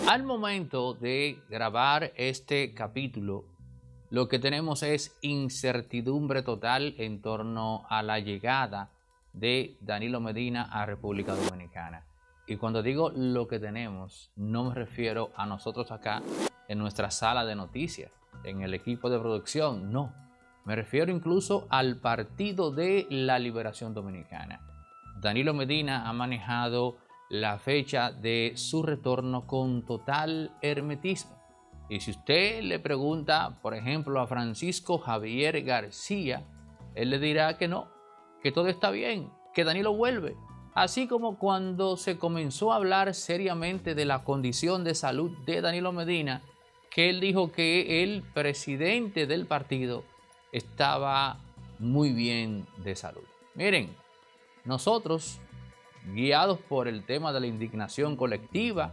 Al momento de grabar este capítulo, lo que tenemos es incertidumbre total en torno a la llegada de Danilo Medina a República Dominicana. Y cuando digo lo que tenemos, no me refiero a nosotros acá en nuestra sala de noticias, en el equipo de producción, no. Me refiero incluso al Partido de la Liberación Dominicana. Danilo Medina ha manejado la fecha de su retorno con total hermetismo. Y si usted le pregunta, por ejemplo, a Francisco Javier García, él le dirá que no, que todo está bien, que Danilo vuelve. Así como cuando se comenzó a hablar seriamente de la condición de salud de Danilo Medina, que él dijo que el presidente del partido estaba muy bien de salud. Miren, nosotros, guiados por el tema de la indignación colectiva,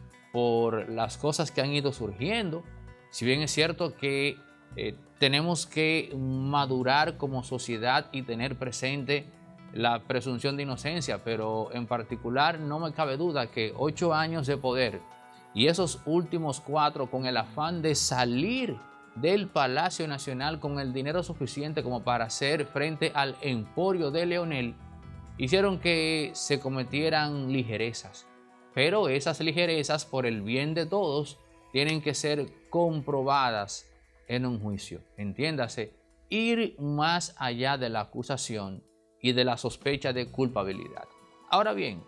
por las cosas que han ido surgiendo, si bien es cierto que tenemos que madurar como sociedad y tener presente la presunción de inocencia, pero en particular no me cabe duda que 8 años de poder y esos últimos 4 con el afán de salir del Palacio Nacional con el dinero suficiente como para hacer frente al emporio de Leonel, hicieron que se cometieran ligerezas. Pero esas ligerezas, por el bien de todos, tienen que ser comprobadas en un juicio. Entiéndase, ir más allá de la acusación y de la sospecha de culpabilidad. Ahora bien,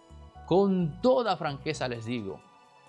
con toda franqueza les digo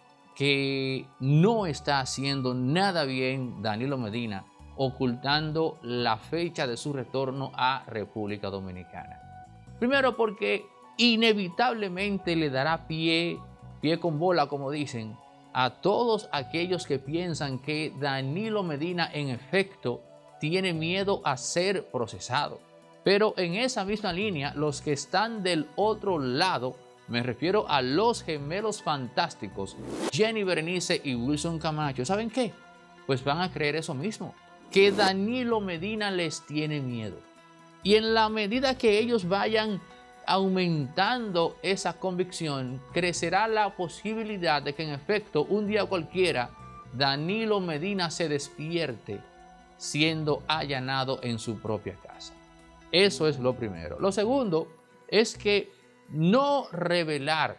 que no está haciendo nada bien Danilo Medina ocultando la fecha de su retorno a República Dominicana. Primero porque inevitablemente le dará pie con bola, como dicen, a todos aquellos que piensan que Danilo Medina en efecto tiene miedo a ser procesado. Pero en esa misma línea, los que están del otro lado, me refiero a los gemelos fantásticos, Jenny Berenice y Wilson Camacho, ¿saben qué? Pues van a creer eso mismo, que Danilo Medina les tiene miedo. Y en la medida que ellos vayan aumentando esa convicción, crecerá la posibilidad de que en efecto un día cualquiera Danilo Medina se despierte siendo allanado en su propia casa. Eso es lo primero. Lo segundo es que no revelar,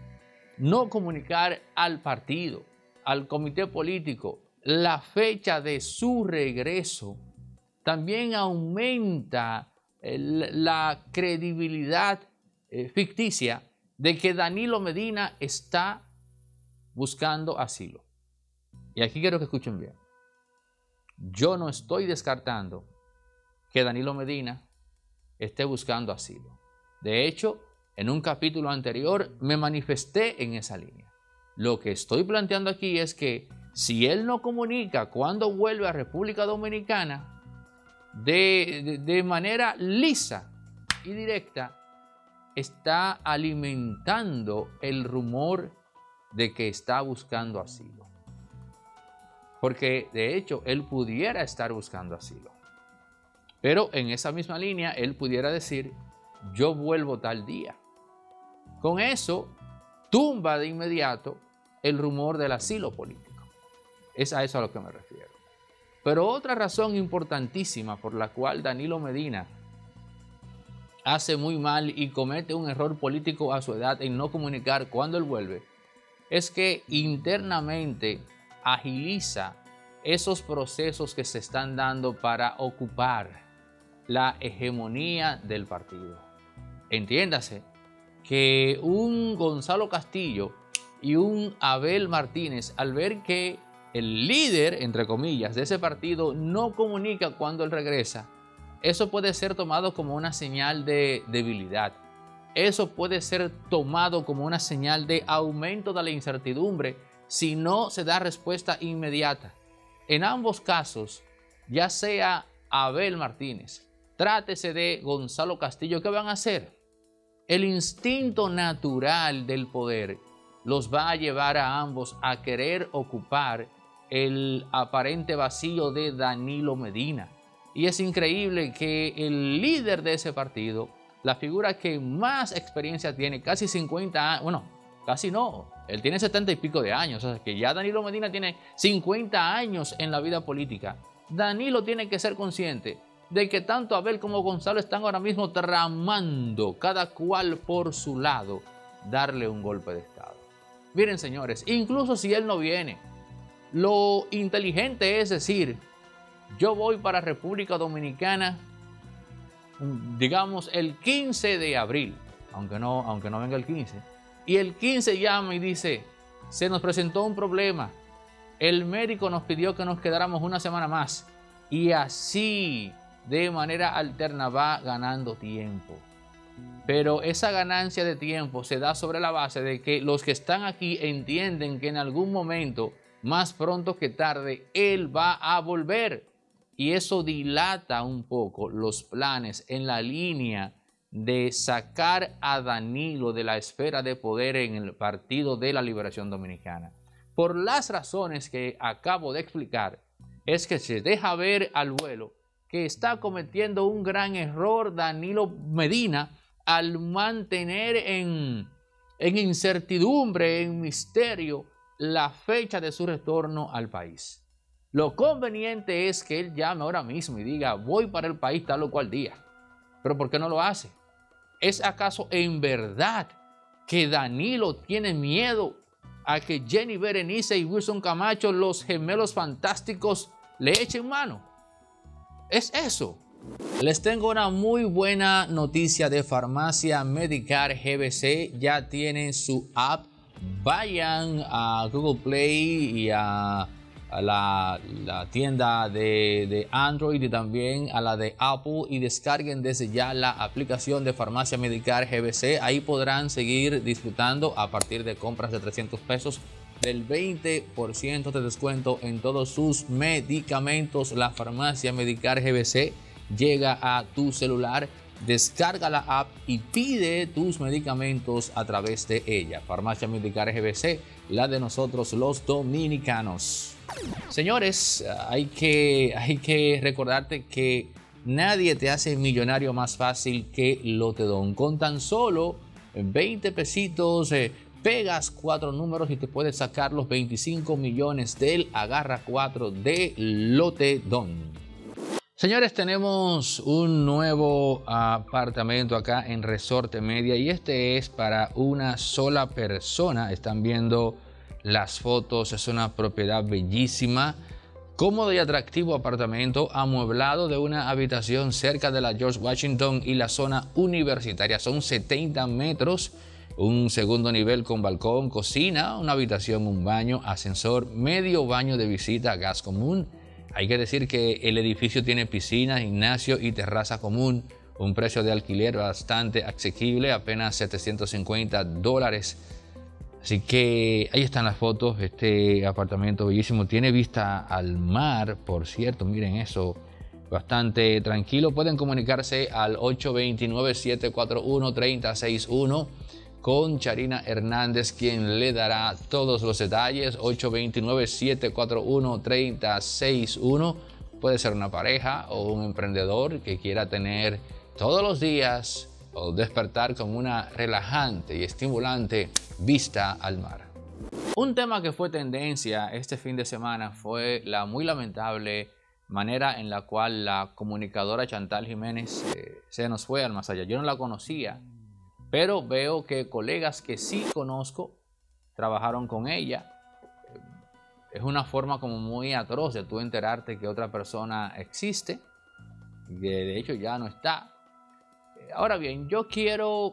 no comunicar al partido, al comité político, la fecha de su regreso, también aumenta la credibilidad ficticia de que Danilo Medina está buscando asilo. Y aquí quiero que escuchen bien. Yo no estoy descartando que Danilo Medina esté buscando asilo. De hecho, en un capítulo anterior me manifesté en esa línea. Lo que estoy planteando aquí es que si él no comunica cuando vuelve a República Dominicana, de manera lisa y directa, está alimentando el rumor de que está buscando asilo. Porque de hecho él pudiera estar buscando asilo. Pero en esa misma línea él pudiera decir, yo vuelvo tal día. Con eso tumba de inmediato el rumor del asilo político. Es a eso a lo que me refiero. Pero otra razón importantísima por la cual Danilo Medina hace muy mal y comete un error político a su edad en no comunicar cuando él vuelve, es que internamente agiliza esos procesos que se están dando para ocupar la hegemonía del partido. Entiéndase que un Gonzalo Castillo y un Abel Martínez, al ver que el líder, entre comillas, de ese partido no comunica cuando él regresa, eso puede ser tomado como una señal de debilidad. Eso puede ser tomado como una señal de aumento de la incertidumbre si no se da respuesta inmediata. En ambos casos, ya sea Abel Martínez, trátese de Gonzalo Castillo, ¿qué van a hacer? El instinto natural del poder los va a llevar a ambos a querer ocupar el aparente vacío de Danilo Medina. Y es increíble que el líder de ese partido, la figura que más experiencia tiene, casi 50 años, bueno, casi no, Él tiene 70 y pico de años, o sea que ya Danilo Medina tiene 50 años en la vida política. Danilo tiene que ser consciente de que tanto Abel como Gonzalo están ahora mismo tramando, cada cual por su lado, darle un golpe de Estado. Miren, señores, incluso si él no viene, lo inteligente es decir, yo voy para República Dominicana, digamos, el 15 de abril, aunque no venga el 15, y el 15 llama y dice, se nos presentó un problema, el médico nos pidió que nos quedáramos una semana más, y así, de manera alterna, va ganando tiempo. Pero esa ganancia de tiempo se da sobre la base de que los que están aquí entienden que en algún momento, más pronto que tarde, él va a volver. Y eso dilata un poco los planes en la línea de sacar a Danilo de la esfera de poder en el Partido de la Liberación Dominicana. Por las razones que acabo de explicar, es que se deja ver al vuelo que está cometiendo un gran error Danilo Medina al mantener en incertidumbre, en misterio, la fecha de su retorno al país. Lo conveniente es que él llame ahora mismo y diga, voy para el país tal o cual día. ¿Pero por qué no lo hace? ¿Es acaso en verdad que Danilo tiene miedo a que Jenny Berenice y Wilson Camacho, los gemelos fantásticos, le echen mano? ¿Es eso? Les tengo una muy buena noticia de Farmacia Medicare GBC. Ya tienen su app. Vayan a Google Play y a la tienda de Android y también a la de Apple y descarguen desde ya la aplicación de Farmacia Medicare GBC. Ahí podrán seguir disfrutando a partir de compras de 300 pesos del 20% de descuento en todos sus medicamentos. La Farmacia Medicare GBC llega a tu celular. Descarga la app y pide tus medicamentos a través de ella. Farmacia Medicare GBC, la de nosotros los dominicanos. Señores, hay que recordarte que nadie te hace millonario más fácil que Lotedom. Con tan solo 20 pesitos pegas 4 números y te puedes sacar los 25 millones del Agarra 4 de Lotedom. Señores, tenemos un nuevo apartamento acá en Resorte Media y este es para una sola persona. Están viendo las fotos, es una propiedad bellísima, cómodo y atractivo apartamento amueblado de una habitación cerca de la George Washington y la zona universitaria. Son 70 metros, un segundo nivel con balcón, cocina, una habitación, un baño, ascensor, medio baño de visita, gas común. Hay que decir que el edificio tiene piscina, gimnasio y terraza común. Un precio de alquiler bastante asequible, apenas $750. Así que ahí están las fotos. Este apartamento bellísimo. Tiene vista al mar, por cierto. Miren eso. Bastante tranquilo. Pueden comunicarse al 829-741-3061 con Charina Hernández, quien le dará todos los detalles. 829-741-3061. Puede ser una pareja o un emprendedor que quiera tener todos los días o despertar con una relajante y estimulante vista al mar. Un tema que fue tendencia este fin de semana fue la muy lamentable manera en la cual la comunicadora Chantal Jiménez se nos fue al más allá. Yo no la conocía, pero veo que colegas que sí conozco trabajaron con ella. Es una forma como muy atroz de tú enterarte que otra persona existe, y que de hecho ya no está. Ahora bien, yo quiero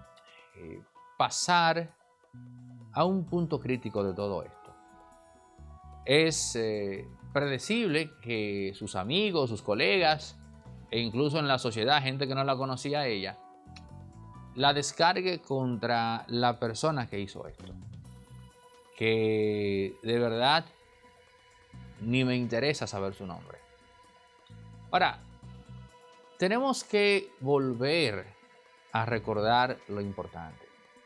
pasar a un punto crítico de todo esto. Es predecible que sus amigos, sus colegas e incluso en la sociedad, gente que no la conocía a ella, la descargue contra la persona que hizo esto. Que de verdad ni me interesa saber su nombre. Ahora, tenemos que volver a recordar lo importante.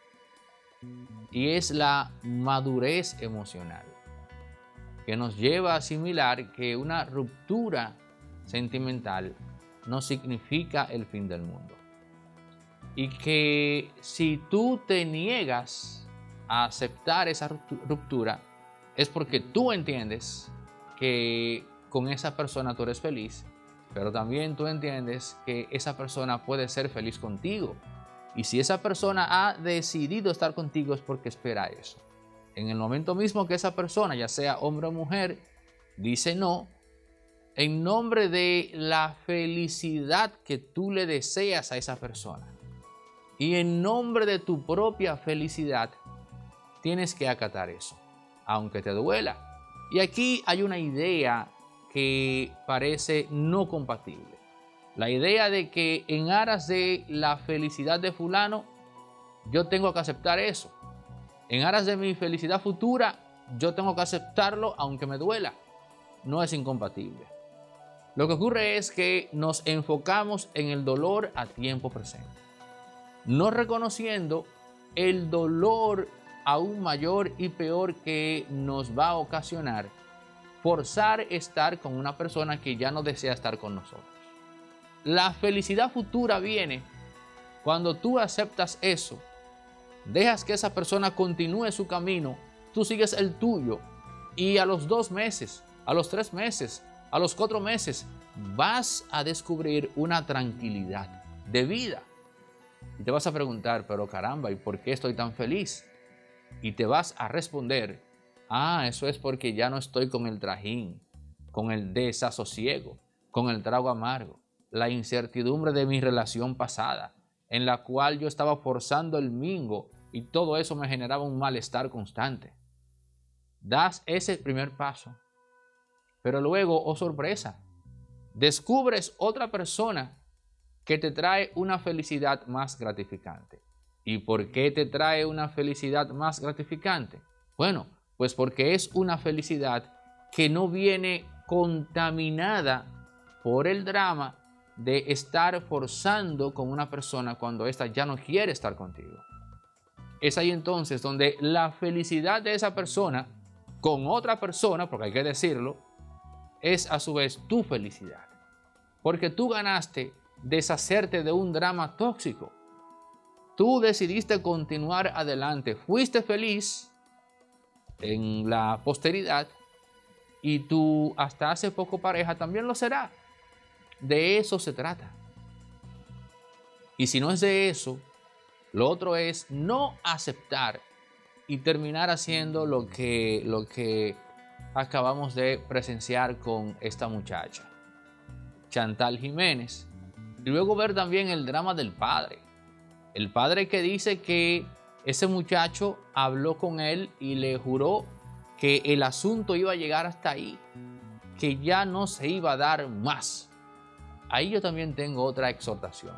Y es la madurez emocional, que nos lleva a asimilar que una ruptura sentimental no significa el fin del mundo. Y que si tú te niegas a aceptar esa ruptura es porque tú entiendes que con esa persona tú eres feliz, pero también tú entiendes que esa persona puede ser feliz contigo. Y si esa persona ha decidido estar contigo es porque espera eso. En el momento mismo que esa persona, ya sea hombre o mujer, dice no, en nombre de la felicidad que tú le deseas a esa persona y en nombre de tu propia felicidad, tienes que acatar eso, aunque te duela. Y aquí hay una idea que parece no compatible. La idea de que en aras de la felicidad de fulano, yo tengo que aceptar eso. En aras de mi felicidad futura, yo tengo que aceptarlo aunque me duela. No es incompatible. Lo que ocurre es que nos enfocamos en el dolor a tiempo presente, no reconociendo el dolor aún mayor y peor que nos va a ocasionar forzar estar con una persona que ya no desea estar con nosotros. La felicidad futura viene cuando tú aceptas eso, dejas que esa persona continúe su camino, tú sigues el tuyo y a los 2 meses, a los 3 meses, a los 4 meses, vas a descubrir una tranquilidad de vida. Y te vas a preguntar, pero caramba, ¿y por qué estoy tan feliz? Y te vas a responder, eso es porque ya no estoy con el trajín, con el desasosiego, con el trago amargo, la incertidumbre de mi relación pasada, en la cual yo estaba forzando el mingo y todo eso me generaba un malestar constante. Das ese primer paso, pero luego, oh sorpresa, descubres otra persona que te trae una felicidad más gratificante. ¿Y por qué te trae una felicidad más gratificante? Bueno, pues porque es una felicidad que no viene contaminada por el drama de estar forzando con una persona cuando ésta ya no quiere estar contigo. Es ahí entonces donde la felicidad de esa persona con otra persona, porque hay que decirlo, es a su vez tu felicidad. Porque tú ganaste deshacerte de un drama tóxico. Tú decidiste continuar adelante, fuiste feliz en la posteridad y tu hasta hace poco pareja también lo será. De eso se trata. Y si no es de eso, lo otro es no aceptar y terminar haciendo lo que acabamos de presenciar con esta muchacha, Chantal Jiménez. Y luego ver también el drama del padre. El padre que dice que ese muchacho habló con él y le juró que el asunto iba a llegar hasta ahí, que ya no se iba a dar más. Ahí yo también tengo otra exhortación.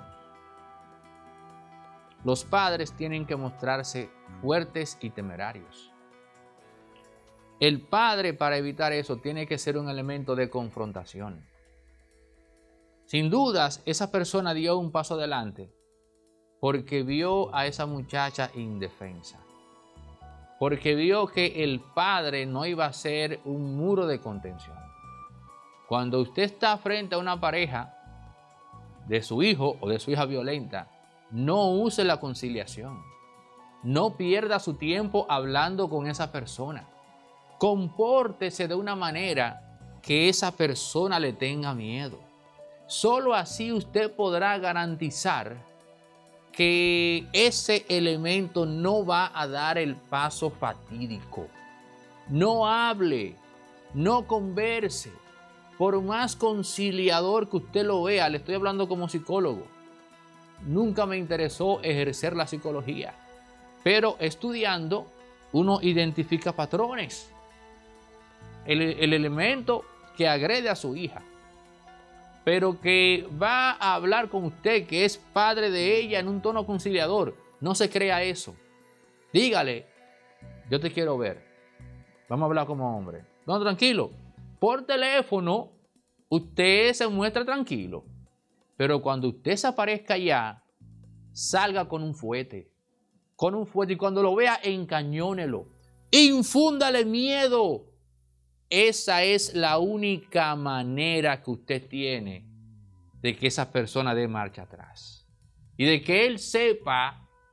Los padres tienen que mostrarse fuertes y temerarios. El padre, para evitar eso, tiene que ser un elemento de confrontación. Sin dudas, esa persona dio un paso adelante porque vio a esa muchacha indefensa, porque vio que el padre no iba a ser un muro de contención. Cuando usted está frente a una pareja de su hijo o de su hija violenta, no use la conciliación. No pierda su tiempo hablando con esa persona. Compórtese de una manera que esa persona le tenga miedo. Solo así usted podrá garantizar que ese elemento no va a dar el paso fatídico. No hable, no converse. Por más conciliador que usted lo vea, le estoy hablando como psicólogo. Nunca me interesó ejercer la psicología, pero estudiando uno identifica patrones. El elemento que agrede a su hija, pero que va a hablar con usted, que es padre de ella, en un tono conciliador. No se crea eso. Dígale, yo te quiero ver. Vamos a hablar como hombre. No, tranquilo. Por teléfono, usted se muestra tranquilo. Pero cuando usted se aparezca ya, salga con un fuete. Con un fuete. Y cuando lo vea, encañónelo. Infúndale miedo. Esa es la única manera que usted tiene de que esa persona dé marcha atrás. Y de que él sepa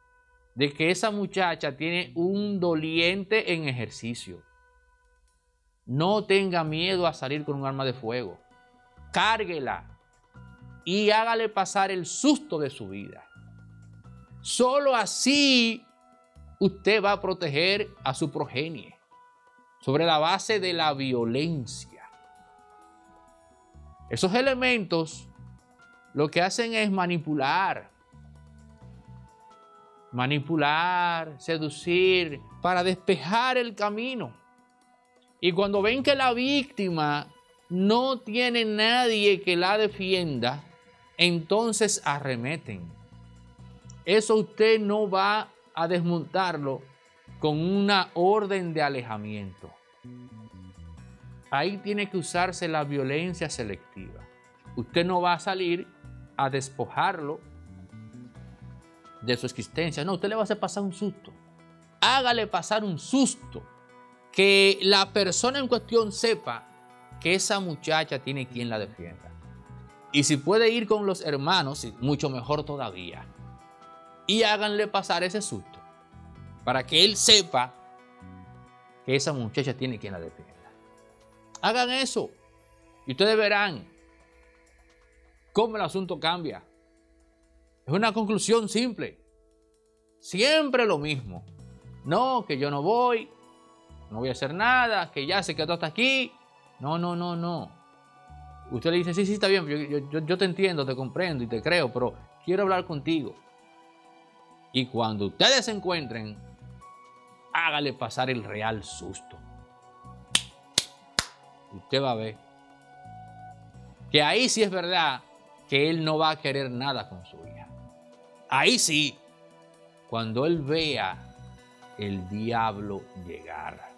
de que esa muchacha tiene un doliente en ejercicio. No tenga miedo a salir con un arma de fuego. Cárguela y hágale pasar el susto de su vida. Solo así usted va a proteger a su progenie sobre la base de la violencia. Esos elementos lo que hacen es manipular, seducir, para despejar el camino. Y cuando ven que la víctima no tiene nadie que la defienda, entonces arremeten. Eso usted no va a desmontarlo con una orden de alejamiento. Ahí tiene que usarse la violencia selectiva. Usted no va a salir a despojarlo de su existencia. No, usted le va a hacer pasar un susto. Hágale pasar un susto. Que la persona en cuestión sepa que esa muchacha tiene quien la defienda. Y si puede ir con los hermanos, mucho mejor todavía. Y háganle pasar ese susto para que él sepa que esa muchacha tiene quien la defienda. Hagan eso y ustedes verán cómo el asunto cambia. Es una conclusión simple. Siempre lo mismo. No, que yo no voy a hacer nada, que ya se quedó hasta aquí. No. Usted le dice, sí, está bien, yo te entiendo, te comprendo y te creo, pero quiero hablar contigo. Y cuando ustedes se encuentren, hágale pasar el real susto. Usted va a ver que ahí sí es verdad que él no va a querer nada con su hija. Ahí sí, cuando él vea el diablo llegar.